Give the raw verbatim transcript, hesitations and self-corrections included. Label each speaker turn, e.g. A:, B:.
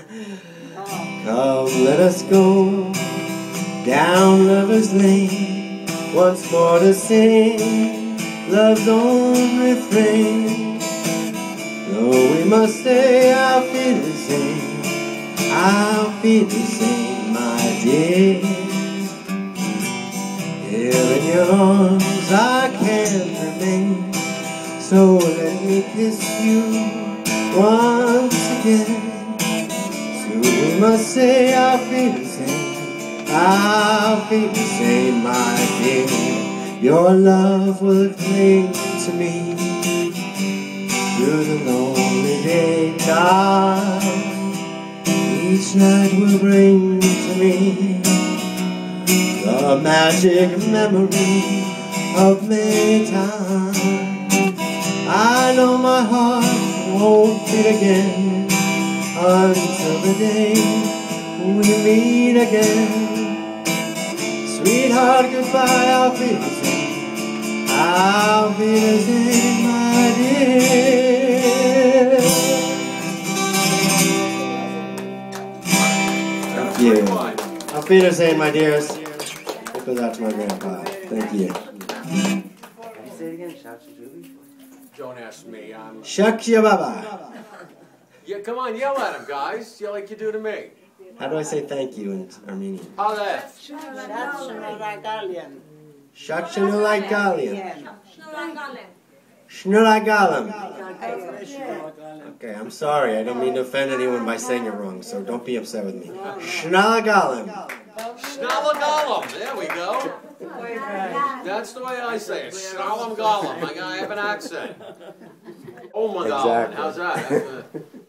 A: Come, let us go down Lover's Lane, once more to sing love's own refrain. Though we must say Auf Wiedersehen, Auf Wiedersehen, my dear. Here in your arms I can't remain, so let me kiss you once again. Soon we must say Auf Wiedersehen, Auf Wiedersehen, my dear. Your love will cling to me through the lonely daytime. Each night will bring to me the magic memory of Maytime. I know my heart won't beat again until the day we meet again. Sweetheart, goodbye, Auf Wiedersehen, Auf Wiedersehen, my dear. Thank you. Auf Wiedersehen, my dears. It goes out to my grandpa. Thank you.
B: Say it again, Shakshi Julie.
C: Don't ask me. I'm.
A: Shakya Baba.
C: Yeah, come on, yell at him, guys. Yell like you do to me.
A: How do I say thank you in Armenian?
C: How that?
A: Shakshanaligalian. Shnuragalam. Okay, I'm sorry. I don't mean to offend anyone by saying it wrong, so don't be upset with me. Shnalagalam.
C: Schnalagalam. There we go. That's the way I say it. Schnalagalam. I have an accent. Oh my God.
A: Exactly.
C: How's that?